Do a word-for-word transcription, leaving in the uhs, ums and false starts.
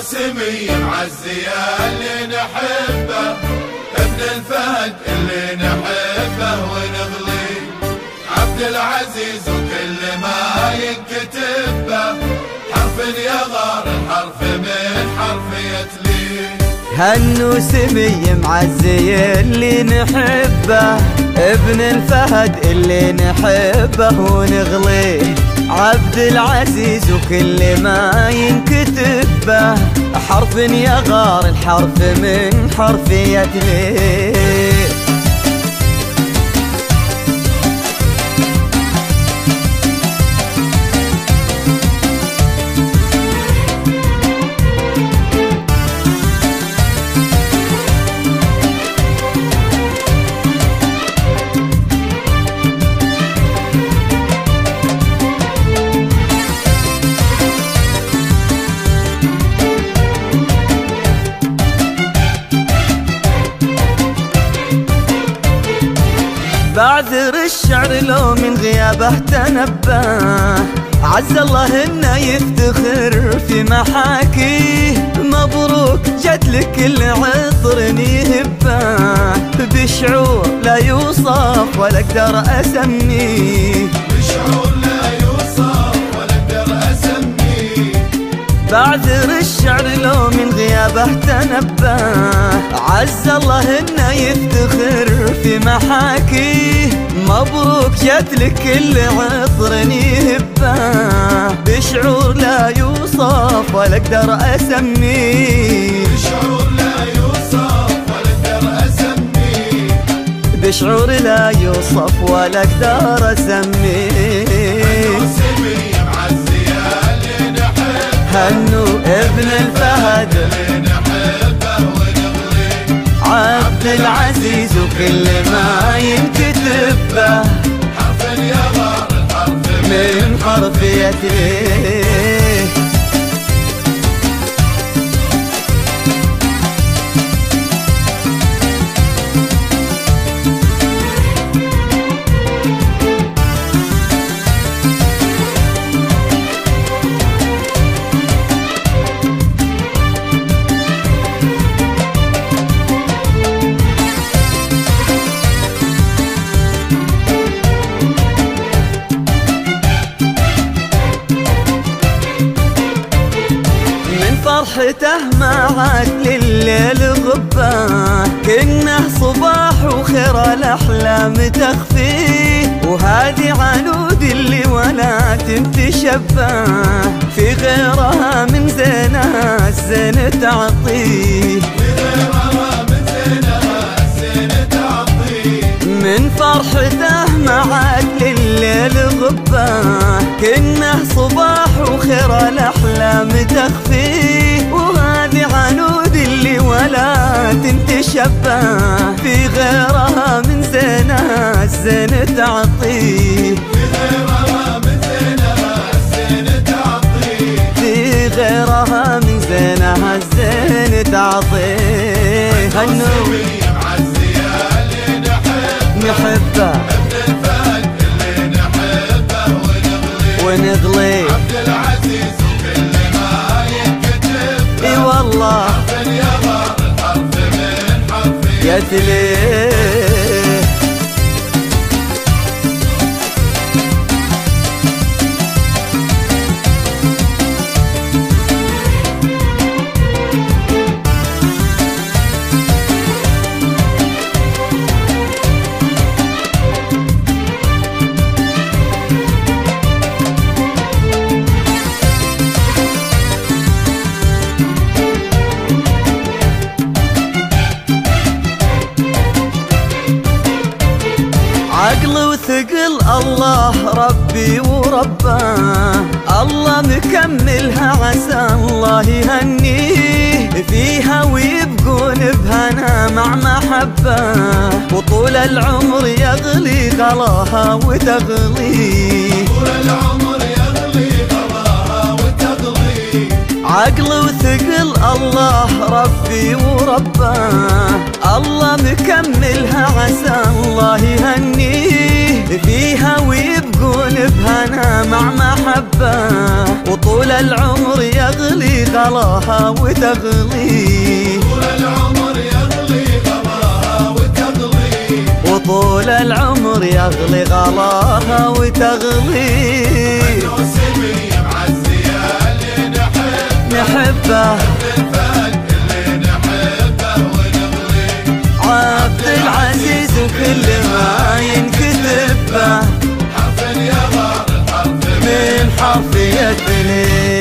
سمي معزية اللي نحبه، ابن الفهد اللي نحبه ونغلي، عبد العزيز وكل ما ينكتب به، حرف يغار الحرف من حرف يتلي. هنو سمي معزي اللي نحبه، ابن الفهد اللي نحبه ونغليه، عبد العزيز وكل ما ينكتب به، حرف يغار الحرف من حرف يتليه. بعذر الشعر لو من غيابه تنبه، عز الله انه يفتخر في محاكيه، مبروك جت كل عطر يهبه، بشعور لا يوصف ولا اقدر اسميه، بشعور لا يوصف ولا اقدر اسميه. بعذر الشعر لو من غيابه تنبه، عز الله انه يفتخر في محاكيه، مبروك جت كل عطر يهبه، بشعور لا يوصف ولا اقدر اسميه، بشعور لا يوصف ولا اقدر اسميه، بشعور لا يوصف ولا اقدر اسميه. هنو ابن الفهد اللي نحبه ونغلي، عبد العزيز وكل ما ينكتب به، حرف يغار الحرف من حرف يتليه. فرحته ما عاد لليل غبه، كنه صباح وخير الاحلام تخفيه، وهذه عنود اللي ولا تشبه، في غيرها من زينها الزين تعطيه، في غيرها من زينها الزين تعطيه. من فرحته ما عاد لليل غبه، كنه صباح وخير الاحلام تخفيه، وهذه عنود اللي ولا تشبه، في غيرها من زينها الزين تعطيه، في غيرها من زينها الزين تعطيه، في غيرها من زينها الزين تعطيه. هنو نحبه، ابن الفهد اللي نحبه ونغلي، ونغلي، عبد العزيز وكل ما ينكتب، اي والله حرف يغار الحرف من حرف يتليه. عقل وثقل الله ربي ورباه، الله مكملها عسى الله يهنيه، فيها ويبقون بهنا مع محبه، وطول العمر يغلي غلاها وتغليه، طول العمر يغلي غلاها وتغلي. عقل وثقل الله ربي ورباه، الله مكملها عسى الله يهنيه، فيها ويبقون بهنا مع محبه، وطول العمر يغلي غلاها وتغلي، طول العمر يغلي غلاها وتغلي، وطول العمر يغلي غلاها وتغلي. النوسمي معزية اللي نحبه نحبه الفهد اللي نحبه ونغلي، عبد العزيز وكل ما ينكتب به حرف يا غار الحرف من حرف يدلي.